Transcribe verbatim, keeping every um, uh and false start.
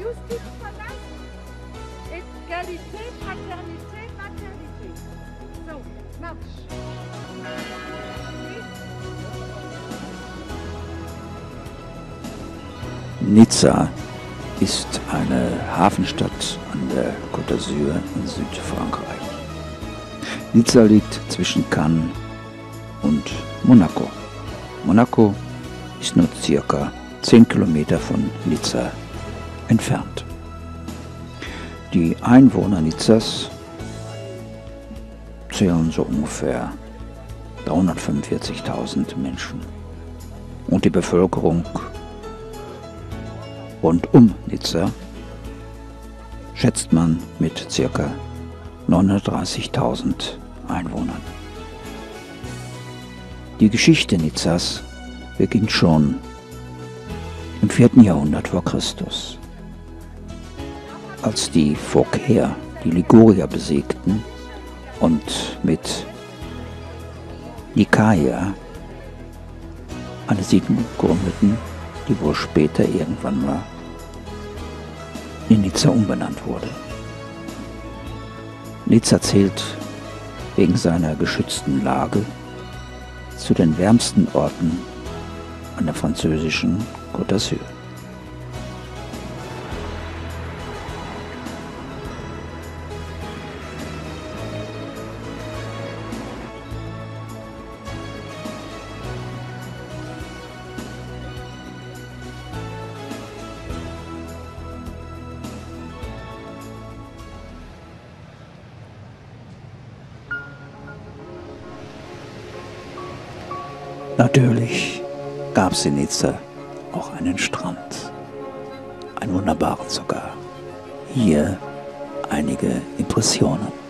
Justiz verlassen. Egalität, Paternität, Maternität. So, Marsch. Nizza ist eine Hafenstadt an der Côte d'Azur in Südfrankreich. Nizza liegt zwischen Cannes und Monaco. Monaco ist nur circa zehn Kilometer von Nizza entfernt. Die Einwohner Nizzas zählen so ungefähr dreihundertfünfundvierzigtausend Menschen. Und die Bevölkerung rund um Nizza schätzt man mit ca. neunhundertdreißigtausend Einwohnern. Die Geschichte Nizzas beginnt schon im vierten Jahrhundert vor Christus, als die Phocier die Ligurier besiegten und mit Nikaia eine Siedlung gründeten, die wohl später irgendwann mal in Nizza umbenannt wurde. Nizza zählt wegen seiner geschützten Lage zu den wärmsten Orten an der französischen Côte d'Azur. Natürlich gab es in Nizza auch einen Strand, einen wunderbaren sogar. Hier einige Impressionen.